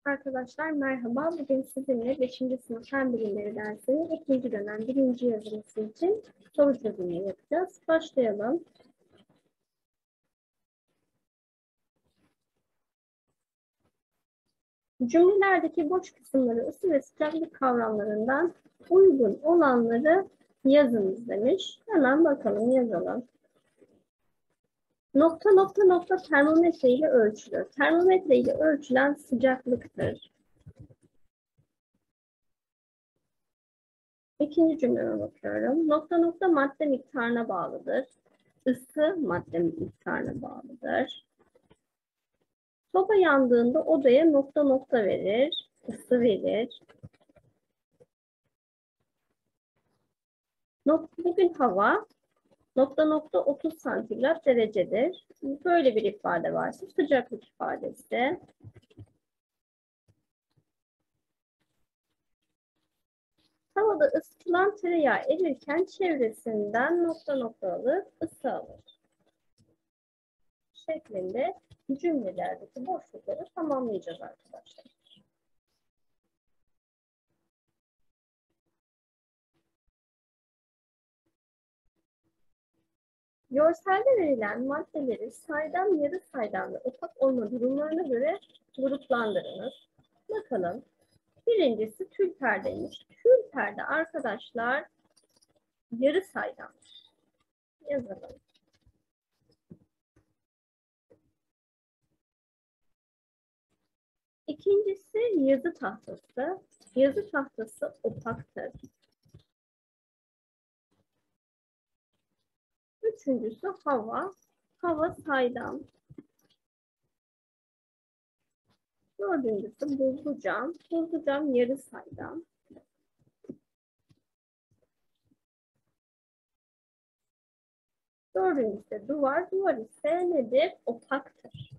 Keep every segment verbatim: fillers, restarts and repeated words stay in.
Arkadaşlar merhaba. Bugün sizinle beşinci sınıf Fen Bilimleri dersinin ikinci dönem birinci yazılısı için soru çözümü yapacağız. Başlayalım. Cümlelerdeki boş kısımları ısı ve sıcaklık kavramlarından uygun olanları yazınız demiş. Hemen bakalım, yazalım. Nokta nokta nokta termometre ile ölçülür. Termometre ile ölçülen sıcaklıktır. İkinci cümleme bakıyorum. Nokta nokta madde miktarına bağlıdır. Isı madde miktarına bağlıdır. Soba yandığında odaya nokta nokta verir. Isı verir. Bugün hava nokta nokta otuz santigrat derecedir. Böyle bir ifade varsa sıcaklık ifadesi. Havada ısıtılan tereyağı erirken çevresinden nokta nokta alır, ısı alır. Şeklinde cümlelerdeki boşlukları tamamlayacağız arkadaşlar. Görselde verilen maddeleri saydam, yarı saydam ve opak olma durumlarına göre gruplandırınız. Bakalım. Birincisi tül perdeymiş. Tül perde arkadaşlar yarı saydam. Yazalım. İkincisi yazı tahtası. Yazı tahtası opaktır. Üçüncüsü hava. Hava saydam. Dördüncüsü buzlu cam. Buzlu cam yarı saydam. Dördüncüsü duvar. Duvar ise nedir? Opaktır.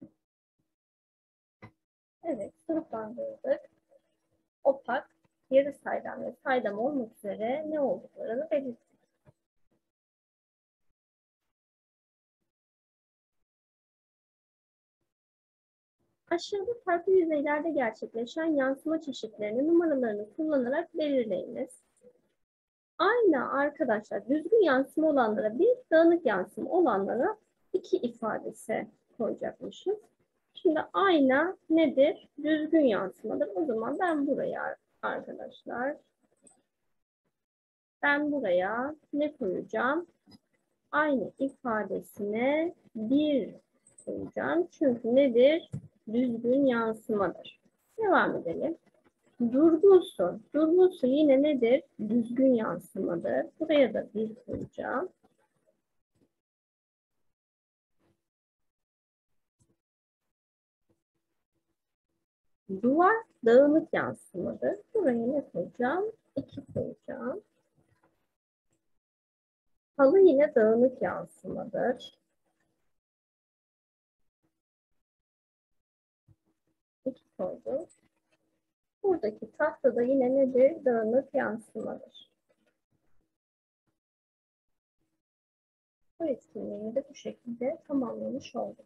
Evet, sınıflandırdık. Opak, yarı saydam ve saydam olmak üzere ne olduklarını belirttik. Aşağıda farklı yüzeylerde gerçekleşen yansıma çeşitlerinin numaralarını kullanarak belirleyiniz. Aynı arkadaşlar düzgün yansıma olanlara bir, dağınık yansıma olanlara iki ifadesi koyacakmışız. Şimdi ayna nedir? Düzgün yansımadır. O zaman ben buraya arkadaşlar ben buraya ne koyacağım? Aynı ifadesine bir koyacağım. Çünkü nedir? Düzgün yansımadır. Devam edelim. Durgun su. Durgun su yine nedir? Düzgün yansımadır. Buraya da bir koyacağım. Duvar dağınık yansımadır. Buraya ne koyacağım? iki koyacağım. Halı yine dağınık yansımadır. iki koydum. Buradaki tahtada yine nedir? Dağınık yansımadır. Bu etkinliğimi de bu şekilde tamamlamış olduk.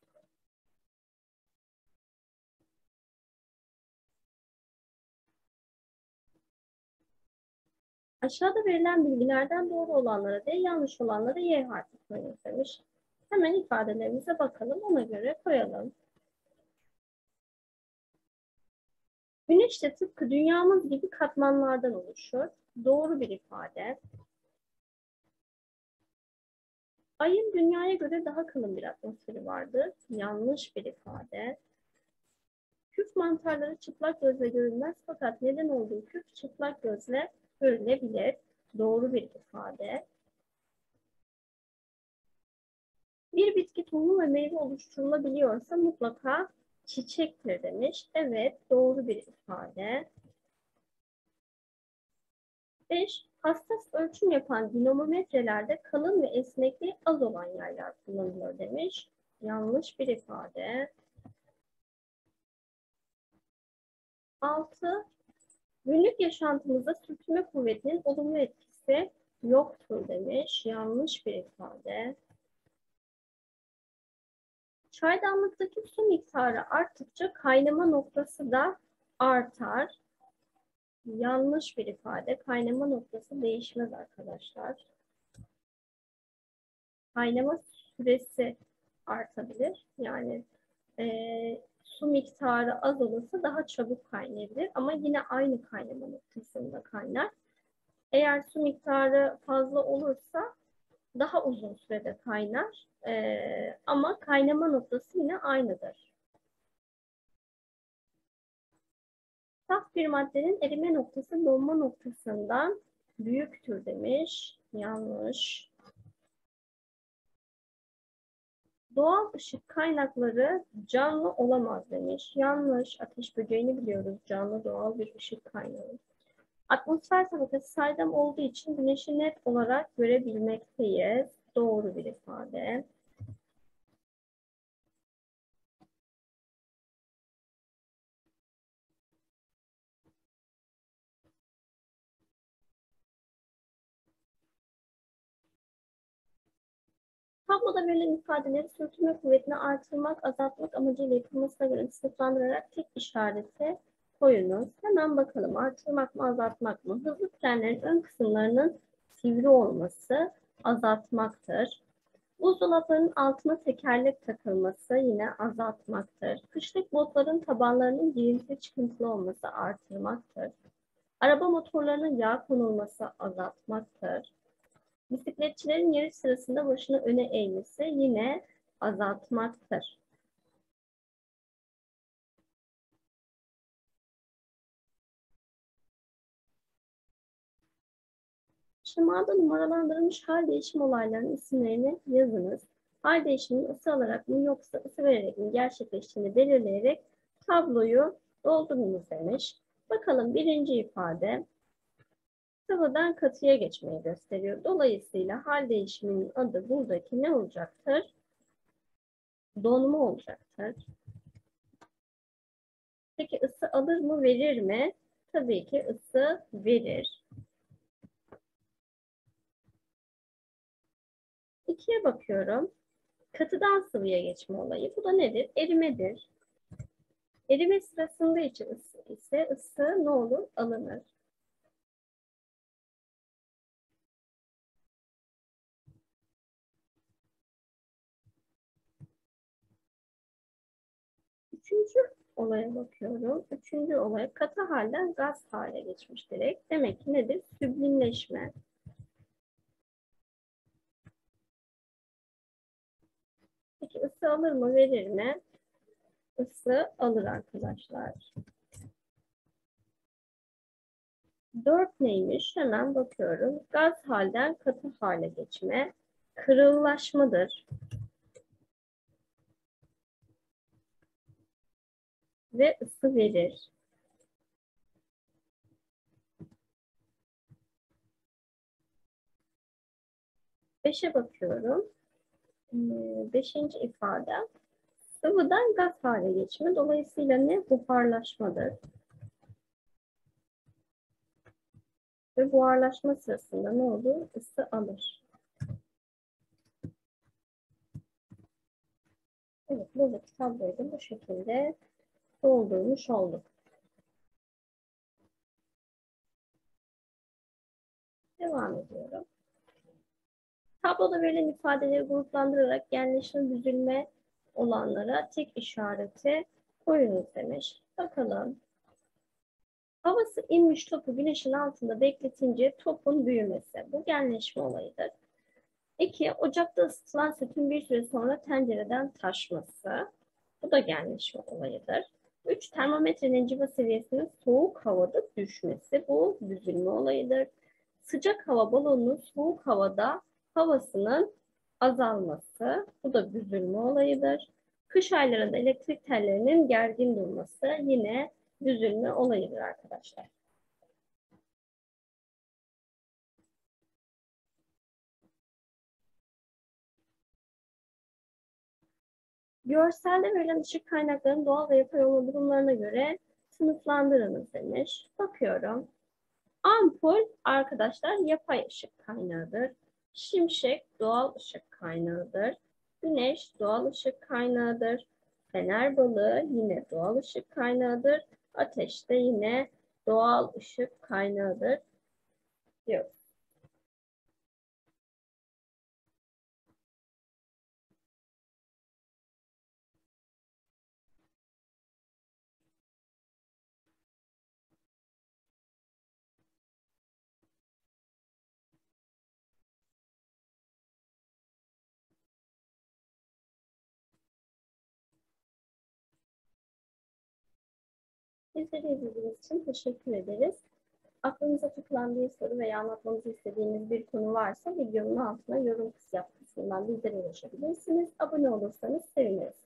Aşağıda verilen bilgilerden doğru olanlara D, yanlış olanlara Y harfi koyunuz demiş. Hemen ifadelerimize bakalım, ona göre koyalım. Güneş de tıpkı dünyamız gibi katmanlardan oluşur. Doğru bir ifade. Ayın dünyaya göre daha kalın bir atmosferi vardır. Yanlış bir ifade. Küf mantarları çıplak gözle görülmez fakat neden olduğu küf çıplak gözle görülebilir. Doğru bir ifade. Bir bitki tohumu ve meyve oluşturulabiliyorsa mutlaka çiçektir demiş. Evet, doğru bir ifade. beş. Hassas ölçüm yapan dinamometrelerde kalın ve esnekliği az olan yerler kullanılıyor demiş. Yanlış bir ifade. altı. Günlük yaşantımızda sürtünme kuvvetinin olumlu etkisi yoktur demiş. Yanlış bir ifade. Çaydanlıktaki su miktarı arttıkça kaynama noktası da artar. Yanlış bir ifade. Kaynama noktası değişmez arkadaşlar. Kaynama süresi artabilir. Yani e, su miktarı az olursa daha çabuk kaynayabilir. Ama yine aynı kaynama noktasında kaynar. Eğer su miktarı fazla olursa daha uzun sürede kaynar. E, ama kaynama noktası yine aynıdır. Saf bir maddenin erime noktası donma noktasından büyüktür demiş. Yanlış. Doğal ışık kaynakları canlı olamaz demiş. Yanlış. Ateş böceğini biliyoruz. Canlı doğal bir ışık kaynağı. Atmosfer tabakası saydam olduğu için güneşi net olarak görebilmekteyiz. Doğru bir ifade. Tabloda verilen ifadeleri sürtünme kuvvetini artırmak, azaltmak amacıyla yapılmasına göre sınıflandırarak tek işarete koyunuz. Hemen bakalım artırmak mı azaltmak mı? Hızlı trenlerin ön kısımlarının sivri olması azaltmaktır. Buzdolaplarının altına tekerlek takılması yine azaltmaktır. Kışlık botların tabanlarının girintili çıkıntılı olması artırmaktır. Araba motorlarına yağ konulması azaltmaktır. Bisikletçilerin yarış sırasında başını öne eğmesi yine azaltmaktır. Şemada numaralandırılmış hal değişim olaylarının isimlerini yazınız. Hal değişiminin ısı alarak mı yoksa ısı vererek mi gerçekleştiğini belirleyerek tabloyu doldurunuz demiş. Bakalım birinci ifade sıvıdan katıya geçmeyi gösteriyor. Dolayısıyla hal değişiminin adı buradaki ne olacaktır? Donma olacaktır. Peki ısı alır mı verir mi? Tabii ki ısı verir. İkiye bakıyorum. Katıdan sıvıya geçme olayı. Bu da nedir? Erimedir. Erime sırasında için ısı ise ısı ne olur? Alınır. Üçüncü olaya bakıyorum. Üçüncü olay katı halden gaz hale geçmiş direkt. Demek ki nedir? Süblimleşme. Peki ısı alır mı verir mi? Isı alır arkadaşlar. Dört neymiş? Hemen bakıyorum. Gaz halden katı hale geçme. Kırıllaşmadır. Ve ısı verir. Beşe bakıyorum. Beşinci ifade sıvıdan gaz hale geçme. Dolayısıyla ne? Buharlaşmadır. Ve buharlaşma sırasında ne olur? Isı alır. Evet, buradaki tabloyu da bu şekilde doldurmuş olduk. Devam ediyorum. Tabloda verilen ifadeleri gruplandırarak genleşme, büzülme olanlara tek işareti koyunuz demiş. Bakalım. Havası inmiş topu güneşin altında bekletince topun büyümesi. Bu genleşme olayıdır. İki, ocakta ısıtılan sütün bir süre sonra tencereden taşması. Bu da genleşme olayıdır. Üç, termometrenin civa seviyesinin soğuk havada düşmesi. Bu büzülme olayıdır. Sıcak hava balonunun soğuk havada havasının azalması. Bu da büzülme olayıdır. Kış aylarında elektrik tellerinin gergin durması yine büzülme olayıdır arkadaşlar. Görselde verilen ışık kaynaklarının doğal ve yapay olma durumlarına göre sınıflandırınız demiş. Bakıyorum. Ampul arkadaşlar yapay ışık kaynağıdır. Şimşek doğal ışık kaynağıdır. Güneş doğal ışık kaynağıdır. Fener balığı yine doğal ışık kaynağıdır. Ateş de yine doğal ışık kaynağıdır diyor. Bizleri izlediğiniz için teşekkür ederiz. Aklınıza takılan bir soru veya anlatmamızı istediğiniz bir konu varsa videonun altına yorum yap kısmından bizlere ulaşabilirsiniz. Abone olursanız seviniriz.